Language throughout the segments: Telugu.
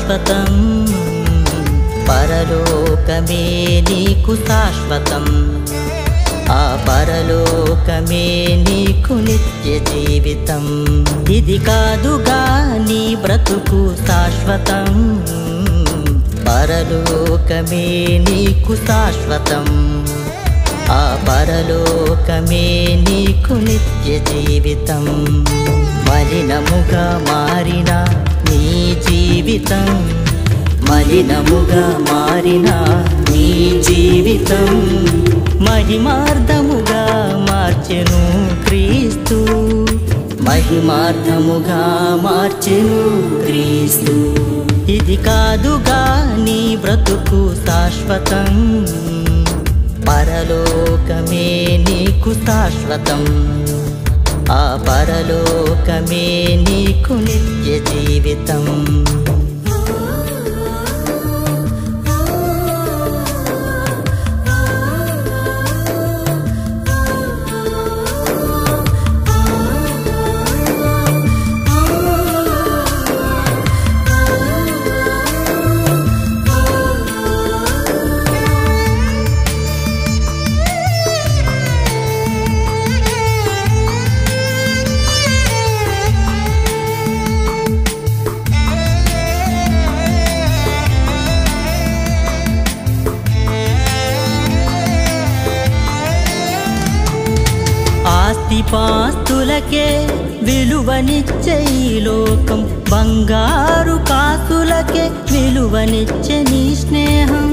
శాశ్వతం, పరలోకమే నీకు శాశ్వతం, ఆ పరలోకమే నీకు నిత్య జీవితం. ఇది కాదుగా నీ బ్రతుకు శాశ్వతం, పరలోకమే నీకు శాశ్వతం, ఆ పరలోకమే నీకు నిత్య జీవితం. మలినముగా మారిన నీ జీవితం, మలినముగా మారిన నీ జీవితం మహిమార్థముగా మార్చెను క్రీస్తు, మహిమార్థముగా మార్చెను క్రీస్తు. ఇది కాదుగా నీ బ్రతుకు శాశ్వతం, పరలోకమే నీకు శాశ్వతం, ఆ పరలోకమే నీకు నిత్య జీవితం. ఆస్తిపాస్తులకే విలువనిచ్చే ఈ లోకం, బంగారు కాసులకే విలువనిచ్చే నీ స్నేహం.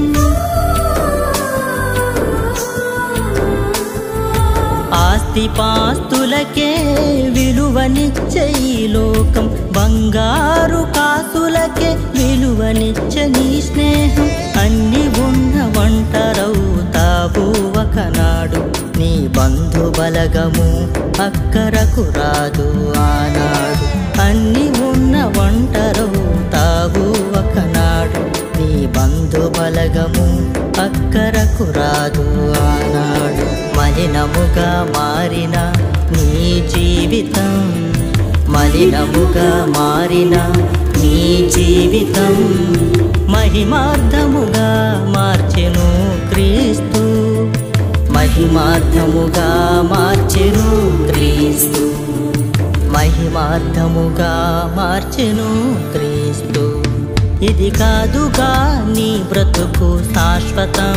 ఆస్తిపాస్తులకే విలువనిచ్చే ఈ లోకం, బంగారు కాసులకే విలువనిచ్చే నీ స్నేహం. అన్ని ఉన్న ఒంటరవుతావు ఒకనాడు, నీ బంధు బలగము అక్కరకు రాదు ఆనాడు. అన్ని ఉన్న ఒంటరవుతావు ఒకనాడు, నీ బంధు బలగము అక్కరకు రాదు ఆనాడు. మలినముగా మారిన నీ జీవితం, మలినముగా మారిన నీ జీవితం మహిమార్థముగా మార్చెను క్రీస్తు, మహిమార్థముగా మార్చెను క్రీస్తు, మహిమార్థముగా మార్చెను క్రీస్తు. ఇది కాదుగా నీ బ్రతుకు శాశ్వతం,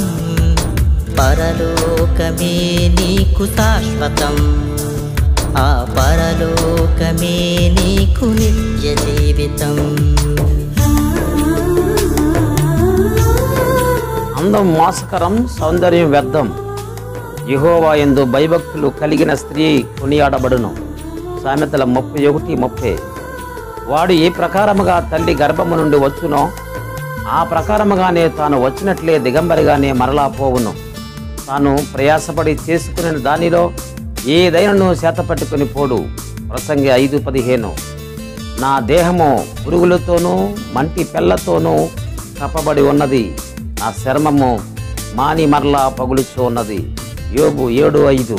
పరలోకమే నీకు శాశ్వతం, ఆ పరలోకమే నీకు నిత్య జీవితం. అందం మోసకరం, సౌందర్యం వ్యర్థం. యెహోవా యందు భయభక్తులు కలిగిన స్త్రీ కొనియాడబడును. సామెతల 31:30. వాడు ఏ ప్రకారముగా తల్లి గర్భము నుండి వచ్చునో ఆ ప్రకారముగానే తాను వచ్చినట్లే దిగంబరిగానే మరలా పోవును. తాను ప్రయాసపడి చేసుకునే దానిలో ఏదైనాను చేతపట్టుకుని పోడు. ప్రసంగి 5:15. నా దేహము పురుగులతోనూ మంటి పెళ్లతోనూ కప్పబడి ఉన్నది, నా చర్మము మాని మరలా పగులుచూ ఉన్నది. యోబు 7:5.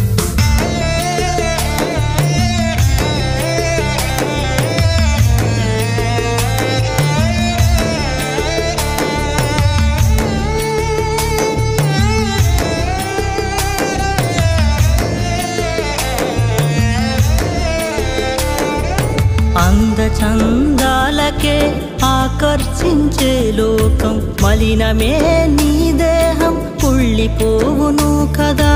అందచందాలకే ఆకర్షించే లోకం, మలినమే నీ దేహం కుళ్ళిపోవును కదా.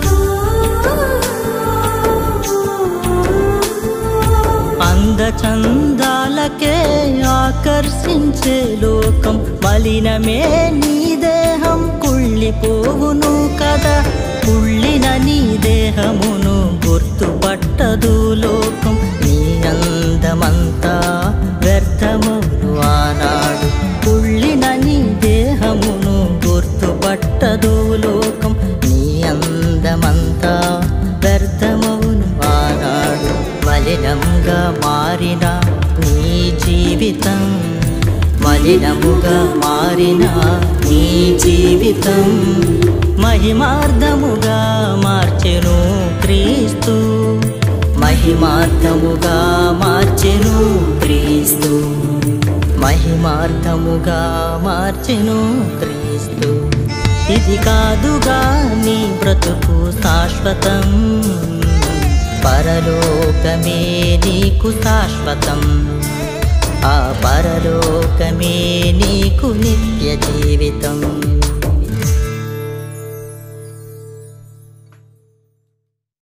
అందచందాలకే ఆకర్షించే లోకం, మలినమే నీ దేహం కుళ్ళిపోవును కదా. కుళ్ళిన నీ దేహమును గుర్తుపట్టదు లోకం, నీ అందమంతా వ్యర్థమును ఆనాడు. కుళ్ళిన నీ దేహమును గుర్తుపట్టదు లోకం, నీ అందమంతా వ్యర్థమును ఆనాడు. మలినంగా మారిన నీ జీవితం, మలినముగా మారిన నీ జీవితం మహిమార్థముగా మార్చెను క్రీస్తు, మహిమార్థముగా మార్చెను క్రీస్తు, మహిమార్థముగా మార్చెను క్రీస్తు. ఇది కాదుగా నీ బ్రతుకు శాశ్వతం, పరలోకమే నీకు శాశ్వతం. ఆ పరలోకమే నీకు నిత్య జీవితం.